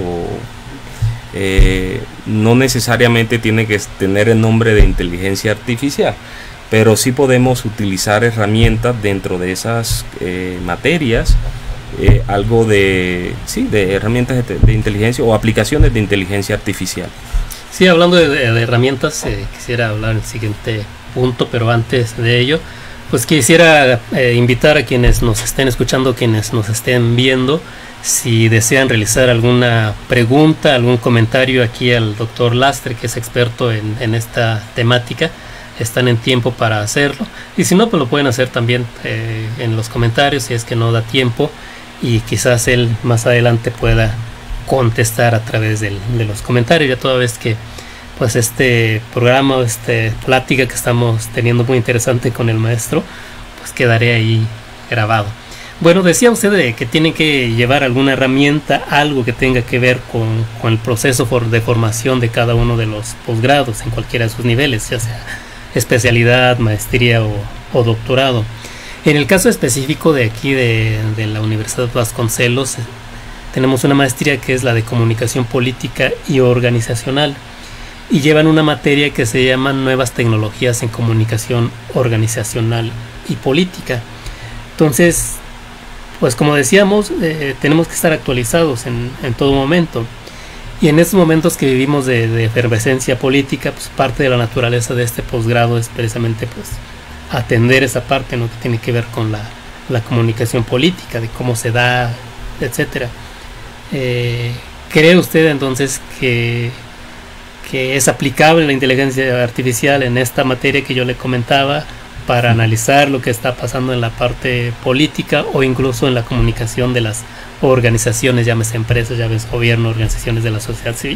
S4: no necesariamente tiene que tener el nombre de inteligencia artificial, pero sí podemos utilizar herramientas dentro de esas materias, algo de herramientas de inteligencia o aplicaciones de inteligencia artificial.
S3: Sí, hablando de herramientas, quisiera hablar en el siguiente punto, pero antes de ello, pues quisiera invitar a quienes nos estén escuchando, quienes nos estén viendo, si desean realizar alguna pregunta, algún comentario aquí al doctor Lastre, que es experto en esta temática, están en tiempo para hacerlo, y si no, pues lo pueden hacer también en los comentarios si es que no da tiempo. y quizás él más adelante pueda contestar a través de los comentarios, ya toda vez que pues este programa o esta plática que estamos teniendo muy interesante con el maestro, pues quedaré ahí grabado. Bueno, decía usted que tienen que llevar alguna herramienta, algo que tenga que ver con el proceso de formación de cada uno de los posgrados en cualquiera de sus niveles, ya sea especialidad, maestría o doctorado. En el caso específico de aquí de la Universidad Vasconcelos, tenemos una maestría que es la de Comunicación Política y Organizacional, y llevan una materia que se llama Nuevas Tecnologías en Comunicación Organizacional y Política. Entonces, pues como decíamos, tenemos que estar actualizados en todo momento. Y en estos momentos que vivimos de efervescencia política, pues parte de la naturaleza de este posgrado es precisamente pues atender esa parte, ¿no?, que tiene que ver con la comunicación política, de cómo se da, etcétera. ¿Cree usted entonces que es aplicable la inteligencia artificial en esta materia que yo le comentaba para analizar lo que está pasando en la parte política o incluso en la comunicación de las organizaciones, llámese empresas, llámese gobierno, organizaciones de la sociedad civil?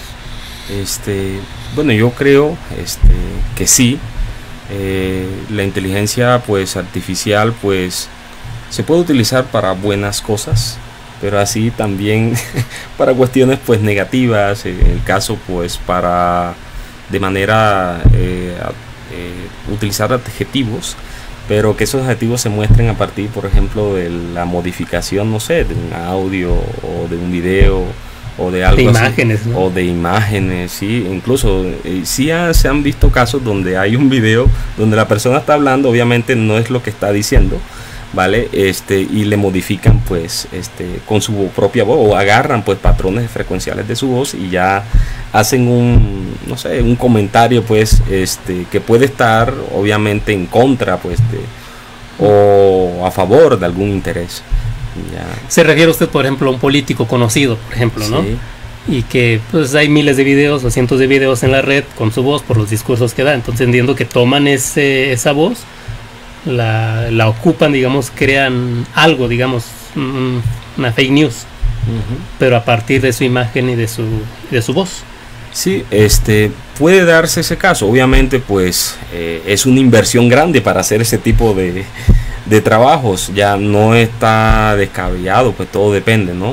S4: Bueno, yo creo que sí. La inteligencia pues artificial pues se puede utilizar para buenas cosas, pero así también para cuestiones pues negativas, en el caso pues para de manera utilizar adjetivos, pero que esos adjetivos se muestren a partir, por ejemplo, de la modificación, no sé, de un audio o de un video o de algo
S3: de imágenes,
S4: así,
S3: ¿no?
S4: O de imágenes, sí, incluso sí se han visto casos donde hay un video donde la persona está hablando, obviamente no es lo que está diciendo, ¿vale? Y le modifican pues con su propia voz, o agarran pues patrones frecuenciales de su voz y ya hacen no sé, un comentario pues que puede estar obviamente en contra pues o a favor de algún interés. Ya.
S3: Se refiere usted, por ejemplo, a un político conocido, por ejemplo, ¿no?
S4: Sí.
S3: Y que pues hay miles de videos o cientos de videos en la red con su voz por los discursos que da. Entonces entiendo que toman esa voz, la ocupan, digamos, crean algo, digamos, una fake news, pero a partir de su imagen y de su voz.
S4: Sí, puede darse ese caso. Obviamente pues es una inversión grande para hacer ese tipo de trabajos. Ya no está descabellado, pues todo depende, ¿no?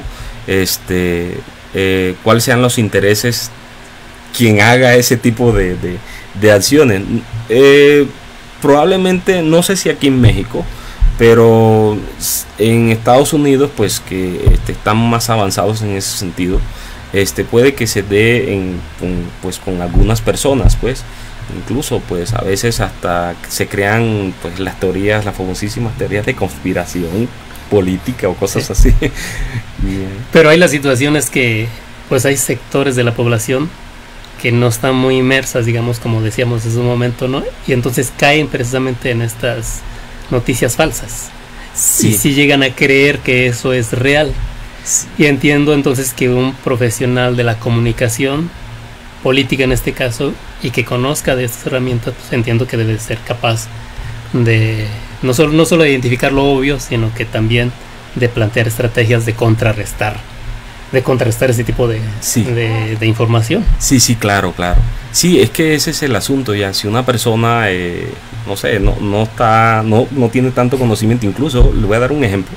S4: Cuáles sean los intereses quien haga ese tipo de acciones. Probablemente, no sé si aquí en México, pero en Estados Unidos pues que están más avanzados en ese sentido. Puede que se dé con algunas personas, pues incluso pues a veces hasta se crean pues las famosísimas teorías de conspiración política o cosas así.
S3: Pero hay las situaciones que pues hay sectores de la población que no están muy inmersas, digamos, como decíamos en un momento, ¿no? Y entonces caen precisamente en estas noticias falsas. Sí. Y si llegan a creer que eso es real. Sí. Y entiendo entonces que un profesional de la comunicación política en este caso y que conozca de estas herramientas, pues entiendo que debe ser capaz de no solo de identificar lo obvio, sino que también de plantear estrategias de contrarrestar ese tipo de información.
S4: Sí, claro. Sí, es que ese es el asunto ya. Si una persona no sé, no tiene tanto conocimiento, incluso le voy a dar un ejemplo.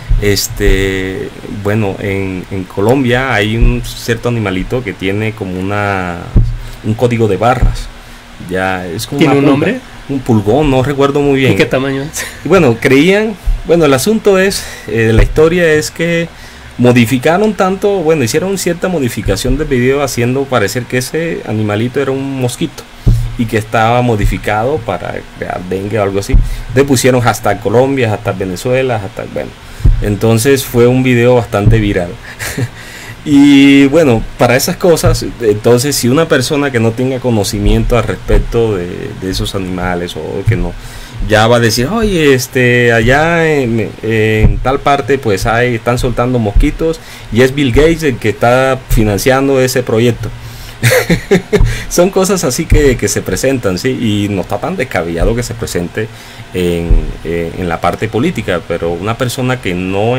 S4: Bueno, en Colombia hay un cierto animalito que tiene como un código de barras. Ya es como
S3: ¿tiene un nombre?
S4: Un pulgón, no recuerdo muy bien.
S3: ¿Y qué tamaño es?
S4: Bueno, el asunto es, la historia es que modificaron tanto, hicieron cierta modificación del video haciendo parecer que ese animalito era un mosquito y que estaba modificado para crear dengue o algo así. Le pusieron hashtag Colombia, hashtag Venezuela, hashtag, entonces fue un video bastante viral. Y bueno, para esas cosas, entonces si una persona que no tenga conocimiento al respecto de esos animales o que no, ya va a decir, oye, allá en tal parte pues están soltando mosquitos y es Bill Gates el que está financiando ese proyecto. Son cosas así que se presentan, sí, y no está tan descabellado que se presente en la parte política, pero una persona que no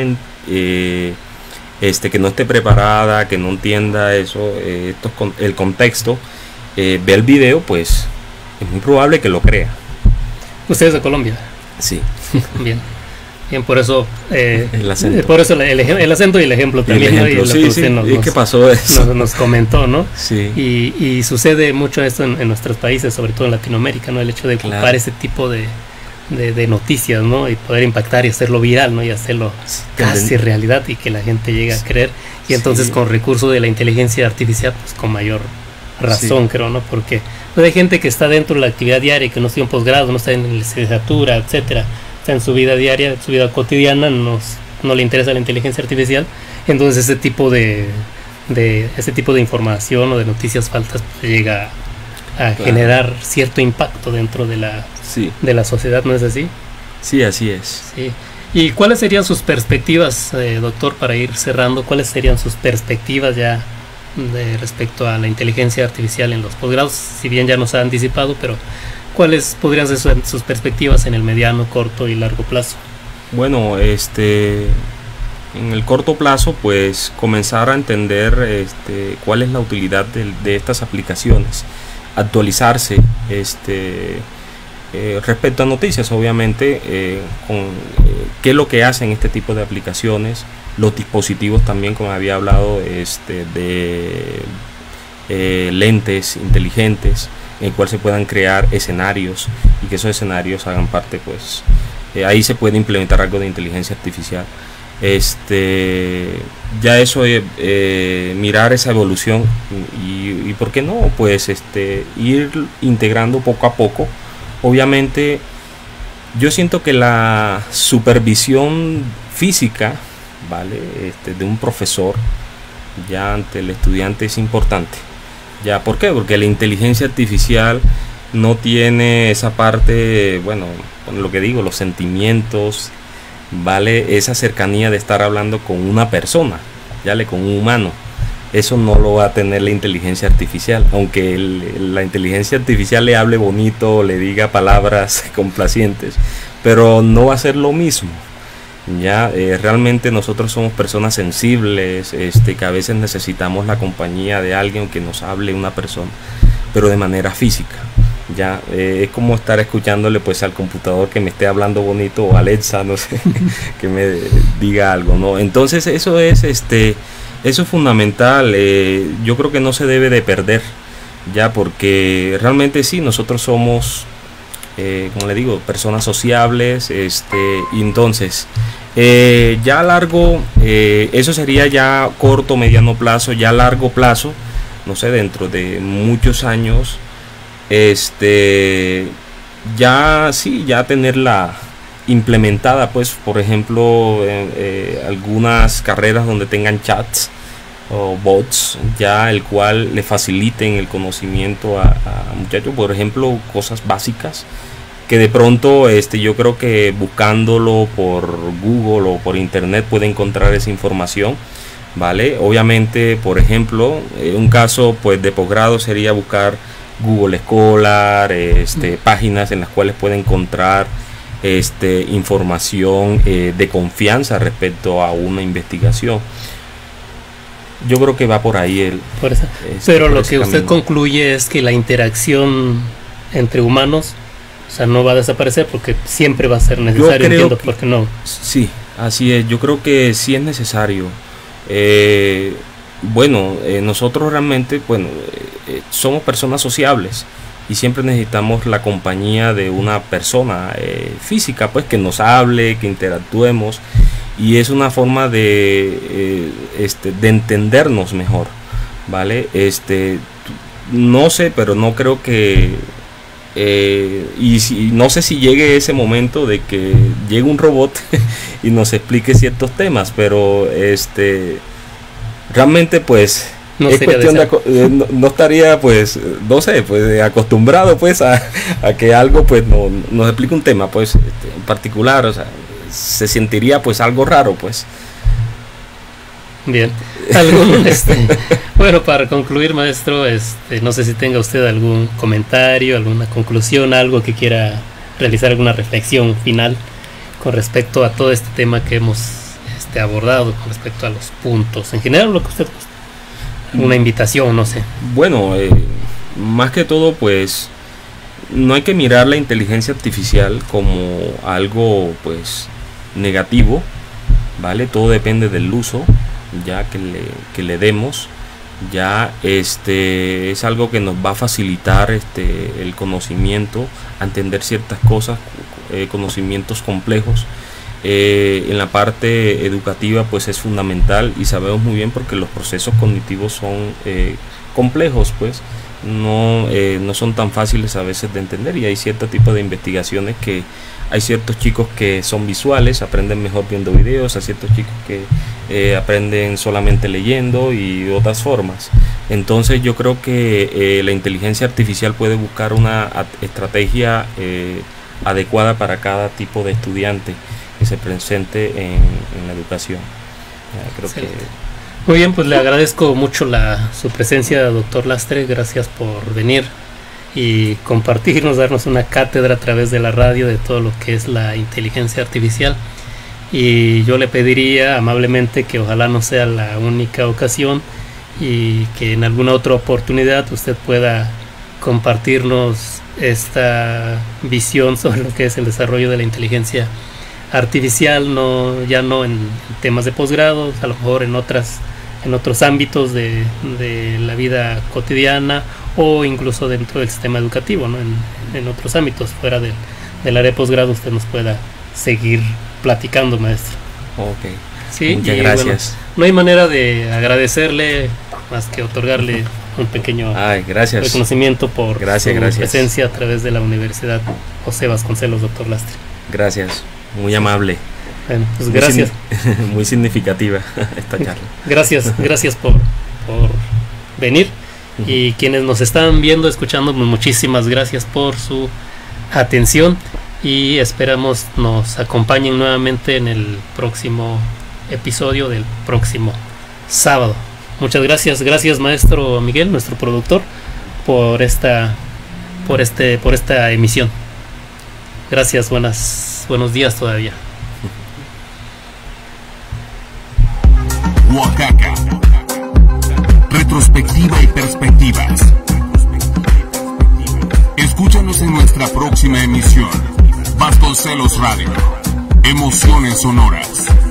S4: que no esté preparada, que no entienda eso, el contexto, ve el video, pues es muy probable que lo crea.
S3: ¿Usted es de Colombia?
S4: Sí.
S3: Bien. Bien, por eso
S4: el acento.
S3: Por eso el acento y el ejemplo también.
S4: El ejemplo,
S3: ¿no?
S4: sí, sí. ¿Qué pasó eso?
S3: Nos comentó, ¿no?
S4: Sí.
S3: Y sucede mucho esto en nuestros países, sobre todo en Latinoamérica, ¿no? El hecho de ocupar
S4: Claro.
S3: ese tipo de noticias, ¿no? Y poder impactar y hacerlo viral, ¿no? Y hacerlo casi realidad y que la gente llegue a creer. Y entonces
S4: Sí.
S3: con recurso de la inteligencia artificial, pues con mayor razón,
S4: Sí.
S3: creo, ¿no? Porque pues, hay gente que está dentro de la actividad diaria y que no está en posgrado, no está en licenciatura, etcétera, está en su vida diaria, su vida cotidiana, no le interesa la inteligencia artificial. Entonces ese tipo de información o de noticias falsas pues, llega a generar cierto impacto dentro de la sociedad, ¿no es así?
S4: Sí, así es.
S3: Sí. ¿Y cuáles serían sus perspectivas, doctor, para ir cerrando? ¿Cuáles serían sus perspectivas ya respecto a la inteligencia artificial en los posgrados? Si bien ya nos ha anticipado, pero ¿cuáles podrían ser sus perspectivas en el mediano, corto y largo plazo?
S4: Bueno, en el corto plazo, pues comenzar a entender cuál es la utilidad de estas aplicaciones, actualizarse, respecto a noticias, obviamente, qué es lo que hacen este tipo de aplicaciones, los dispositivos también, como había hablado, de lentes inteligentes, en el cual se puedan crear escenarios y que esos escenarios hagan parte, pues, ahí se puede implementar algo de inteligencia artificial. Ya eso, mirar esa evolución y por qué no, pues, ir integrando poco a poco. Obviamente yo siento que la supervisión física, ¿vale? De un profesor ya ante el estudiante es importante. ¿Ya? ¿Por qué? Porque la inteligencia artificial no tiene esa parte, bueno, lo que digo, los sentimientos, ¿vale? Esa cercanía de estar hablando con una persona, ¿ya? Con un humano. Eso no lo va a tener la inteligencia artificial, aunque la inteligencia artificial le hable bonito, le diga palabras complacientes, pero no va a ser lo mismo. Ya realmente nosotros somos personas sensibles, que a veces necesitamos la compañía de alguien que nos hable una persona, pero de manera física. Ya es como estar escuchándole pues al computador que me esté hablando bonito, o Alexa, no sé, que me diga algo, ¿no? Entonces eso es fundamental. Yo creo que no se debe de perder, ya, porque realmente sí, nosotros somos, como le digo, personas sociables, y entonces ya a largo, eso sería ya corto, mediano plazo. Ya a largo plazo, no sé, dentro de muchos años, ya sí, ya tenerla implementada, pues, por ejemplo, algunas carreras donde tengan chats o bots, ya el cual le faciliten el conocimiento a muchachos, por ejemplo, cosas básicas que de pronto yo creo que buscándolo por Google o por internet puede encontrar esa información, ¿vale? Obviamente, por ejemplo, un caso pues de posgrado sería buscar Google Scholar, páginas en las cuales puede encontrar información de confianza respecto a una investigación. Yo creo que va por ahí
S3: pero lo que usted concluye es que la interacción entre humanos, o sea, no va a desaparecer porque siempre va a ser necesario. Entiendo por qué no.
S4: Sí, así es. Yo creo que sí es necesario. Nosotros realmente, somos personas sociables y siempre necesitamos la compañía de una persona física, pues, que nos hable, que interactuemos, y es una forma de entendernos mejor, ¿vale? No sé, pero no creo que no sé si llegue ese momento de que llegue un robot y nos explique ciertos temas, pero realmente pues no es cuestión no estaría, pues, no sé, pues acostumbrado pues a que algo pues nos explique un tema pues en particular, o sea, se sentiría pues algo raro, pues.
S3: Bien. Bueno, para concluir, maestro, no sé si tenga usted algún comentario, alguna conclusión, algo que quiera realizar, alguna reflexión final con respecto a todo este tema que hemos abordado con respecto a los puntos? En general, lo que usted guste. Una invitación, no sé.
S4: Bueno, más que todo, pues no hay que mirar la inteligencia artificial como algo pues negativo, ¿vale? Todo depende del uso ya que le demos. Ya es algo que nos va a facilitar el conocimiento, a entender ciertas cosas, conocimientos complejos. En la parte educativa pues es fundamental, y sabemos muy bien porque los procesos cognitivos son complejos, pues no son tan fáciles a veces de entender, y hay cierto tipo de investigaciones que hay ciertos chicos que son visuales, aprenden mejor viendo videos, hay ciertos chicos que aprenden solamente leyendo y otras formas. Entonces yo creo que la inteligencia artificial puede buscar una estrategia adecuada para cada tipo de estudiante que se presente en la educación. Creo que...
S3: Muy bien, pues le agradezco mucho su presencia, doctor Lastre. Gracias por venir y compartirnos, darnos una cátedra a través de la radio de todo lo que es la inteligencia artificial. Y yo le pediría amablemente que ojalá no sea la única ocasión, y que en alguna otra oportunidad usted pueda compartirnos esta visión sobre lo que es el desarrollo de la inteligencia artificial, ya no en temas de posgrado, a lo mejor en otros ámbitos de la vida cotidiana, o incluso dentro del sistema educativo, ¿no? En otros ámbitos fuera del área de posgrado, usted nos pueda seguir platicando, maestro.
S4: Ok,
S3: sí,
S4: muchas gracias.
S3: Bueno, no hay manera de agradecerle más que otorgarle un pequeño reconocimiento por su presencia a través de la Universidad José Vasconcelos, doctor Lastre.
S4: Gracias, muy amable.
S3: Bueno, pues gracias.
S4: Muy significativa esta charla.
S3: Gracias por venir. Y quienes nos están viendo, escuchando, muchísimas gracias por su atención, y esperamos nos acompañen nuevamente en el próximo episodio del próximo sábado. Muchas gracias maestro Miguel, nuestro productor, por esta emisión. Gracias, buenos días todavía.
S1: Oaxaca. Retrospectiva y perspectivas. Escúchanos en nuestra próxima emisión. Vasconcelos Radio. Emociones sonoras.